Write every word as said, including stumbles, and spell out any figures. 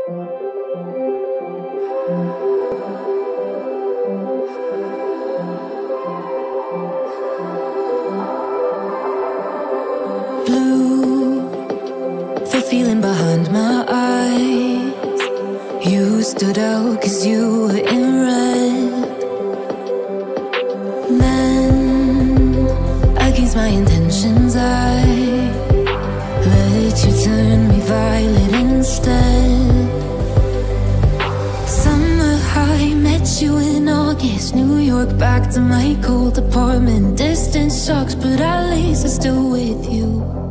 Blue, the feeling behind my eyes. You stood out 'cause you were in red. Then, against my intentions, I let you turn me violet instead. Summer high, met you in August. New York, back to my cold apartment. Distance sucks, but at least I'm still with you.